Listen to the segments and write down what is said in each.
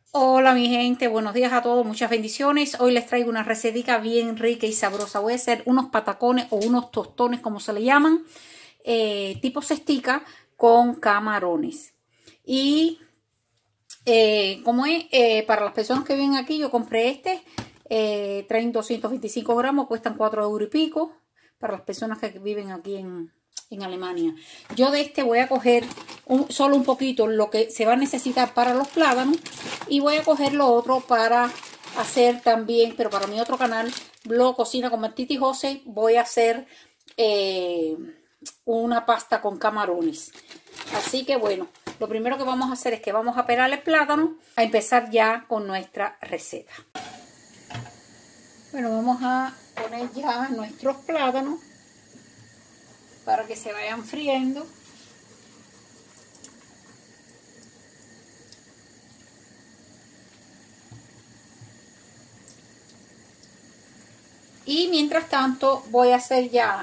Hola mi gente, buenos días a todos, muchas bendiciones. Hoy les traigo una recetita bien rica y sabrosa. Voy a hacer unos patacones o unos tostones, como se le llaman, tipo cestica con camarones. Y como es, para las personas que viven aquí, yo compré traen 225 gramos, cuestan 4 euros y pico, para las personas que viven aquí en Alemania. Yo de voy a coger solo un poquito lo que se va a necesitar para los plátanos y voy a coger lo otro para hacer también, pero para mi otro canal, Blog Cocina con Martita y José, voy a hacer una pasta con camarones. Así que bueno, lo primero que vamos a hacer es que vamos a pelar el plátano, a empezar ya con nuestra receta. Bueno, vamos a poner ya nuestros plátanos para que se vayan friendo. Y mientras tanto voy a hacer ya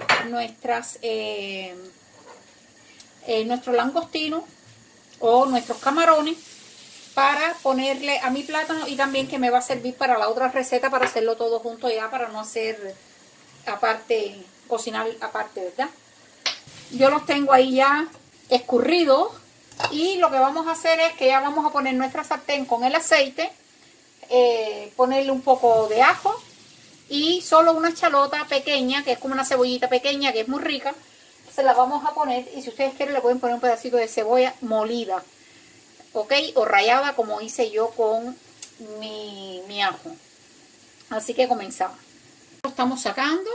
nuestro langostino o nuestros camarones para ponerle a mi plátano, y también que me va a servir para la otra receta, para hacerlo todo junto ya, para no hacer aparte, cocinar aparte, ¿verdad? Yo los tengo ahí ya escurridos, y lo que vamos a hacer es que ya vamos a poner nuestra sartén con el aceite, ponerle un poco de ajo y solo una chalota pequeña, que es como una cebollita pequeña, que es muy rica. Se la vamos a poner, y si ustedes quieren le pueden poner un pedacito de cebolla molida, ok, o rallada, como hice yo con mi ajo. Así que comenzamos. Lo estamos sacando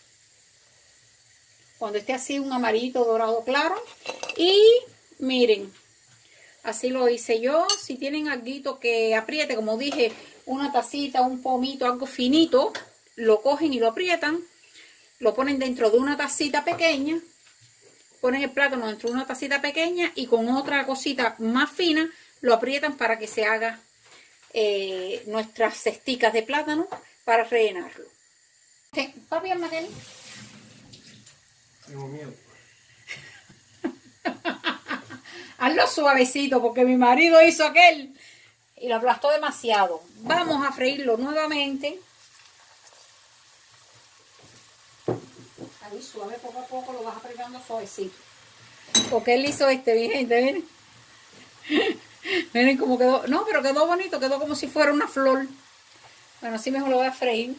cuando esté así un amarillito dorado claro, y miren, así lo hice yo. Si tienen alguito que apriete, como dije, una tacita, un pomito, algo finito, lo cogen y lo aprietan, lo ponen dentro de una tacita pequeña, ponen el plátano dentro de una tacita pequeña y con otra cosita más fina lo aprietan para que se haga nuestras cesticas de plátano para rellenarlo. ¿Papi, Manuel? Tengo miedo. Hazlo suavecito, porque mi marido hizo aquel y lo aplastó demasiado. Vamos a freírlo nuevamente. Ahí suave, poco a poco lo vas apretando suavecito. Porque él hizo mi gente, miren. Miren cómo quedó. No, pero quedó bonito, quedó como si fuera una flor. Bueno, así mejor lo voy a freír.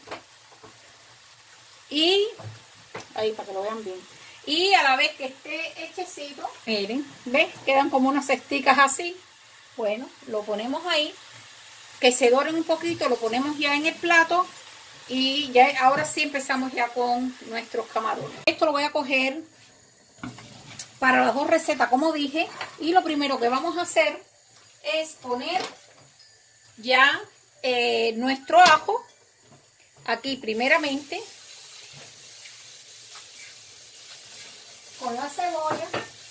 Y ahí, para que lo vean bien. Y a la vez que esté hechecito, miren, ¿ves? Quedan como unas cesticas así. Bueno, lo ponemos ahí, que se doren un poquito, lo ponemos ya en el plato. Y ya ahora sí empezamos ya con nuestros camarones. Esto lo voy a coger para las dos recetas, como dije. Y lo primero que vamos a hacer es poner ya nuestro ajo aquí primeramente, con la cebolla,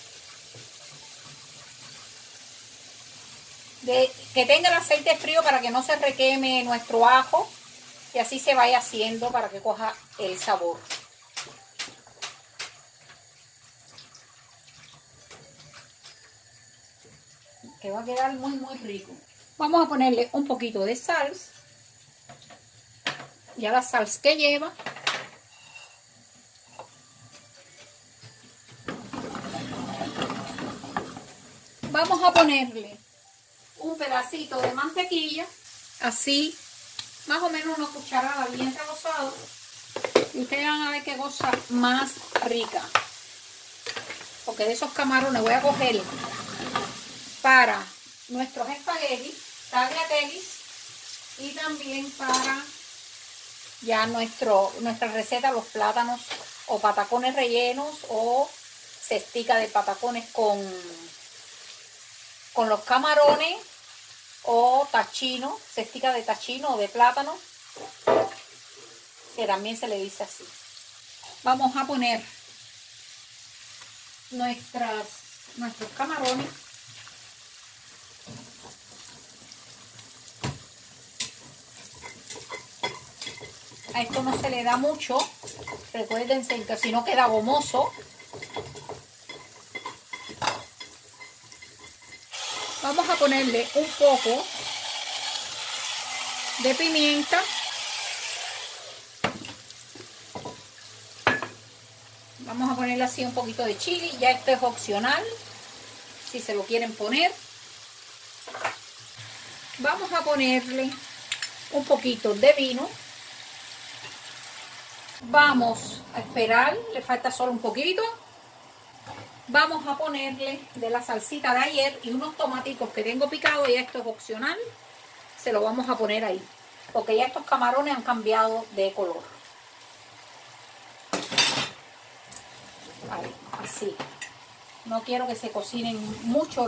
que tenga el aceite frío para que no se requeme nuestro ajo, y así se vaya haciendo para que coja el sabor. Que va a quedar muy muy rico. Vamos a ponerle un poquito de sal, ya la sal que lleva. Vamos a ponerle un pedacito de mantequilla, así, más o menos una cucharada bien rebozada, y ustedes van a ver qué cosa más rica. Porque de esos camarones voy a coger para nuestros espaguetis, tagliatelles, y también para ya nuestra receta, los plátanos o patacones rellenos, o cestica de patacones con los camarones, o tachino, cestica de tachino o de plátano, que también se le dice así. Vamos a poner nuestros camarones. A esto no se le da mucho, recuérdense que si no queda gomoso. Vamos a ponerle un poco de pimienta. Vamos a ponerle así un poquito de chili. Ya esto es opcional, si se lo quieren poner. Vamos a ponerle un poquito de vino. Vamos a esperar, le falta solo un poquito. Vamos a ponerle de la salsita de ayer y unos tomaticos que tengo picados, y esto es opcional. Se lo vamos a poner ahí, porque ya estos camarones han cambiado de color. Ahí, así. No quiero que se cocinen mucho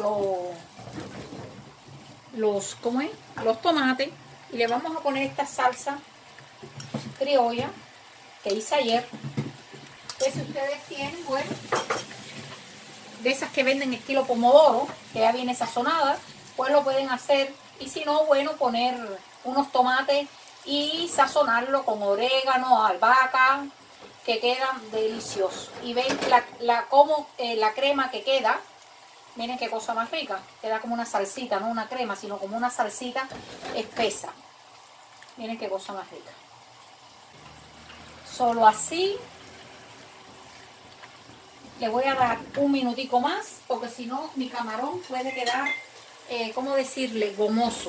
los tomates. Y le vamos a poner esta salsa criolla que hice ayer. Pues si ustedes tienen, bueno, de esas que venden estilo pomodoro, que ya viene sazonada, pues lo pueden hacer. Y si no, bueno, poner unos tomates y sazonarlo con orégano, albahaca, que quedan deliciosos. Y ven la crema que queda. Miren qué cosa más rica. Queda como una salsita, no una crema, sino como una salsita espesa. Miren qué cosa más rica. Solo así. Le voy a dar un minutico más, porque si no mi camarón puede quedar, ¿cómo decirle? Gomoso.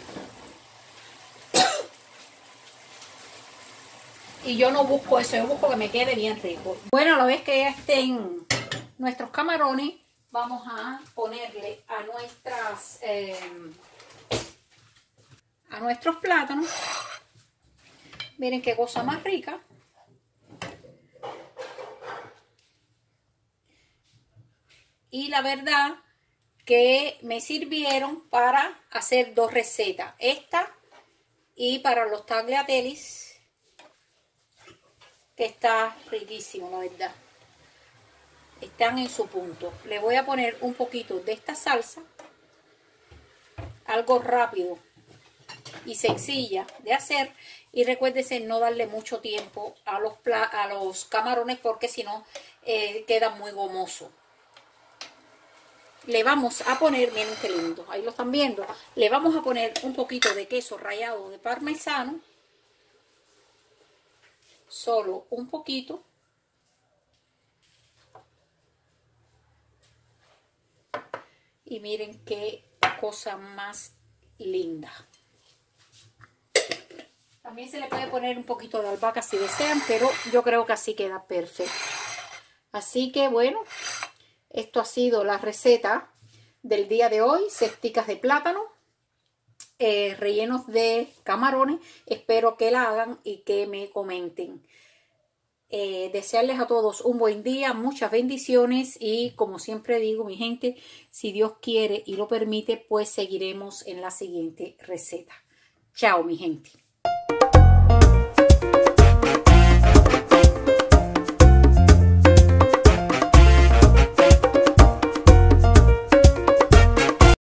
Y yo no busco eso, yo busco que me quede bien rico. Bueno, a la vez que ya estén nuestros camarones, vamos a ponerle a nuestros plátanos. Miren qué cosa más rica. Y la verdad que me sirvieron para hacer dos recetas. Esta y para los tagliatellis, que está riquísimo, la verdad. Están en su punto. Le voy a poner un poquito de esta salsa. Algo rápido y sencilla de hacer. Y recuérdese no darle mucho tiempo a los camarones, porque si no queda muy gomoso. Le vamos a poner, miren qué lindo, ahí lo están viendo. Le vamos a poner un poquito de queso rallado de parmesano. Solo un poquito. Y miren qué cosa más linda. También se le puede poner un poquito de albahaca si desean, pero yo creo que así queda perfecto. Así que bueno, esto ha sido la receta del día de hoy. Cesticas de plátano rellenos de camarones. Espero que la hagan y que me comenten. Desearles a todos un buen día, muchas bendiciones, y como siempre digo, mi gente, si Dios quiere y lo permite, pues seguiremos en la siguiente receta. Chao, mi gente.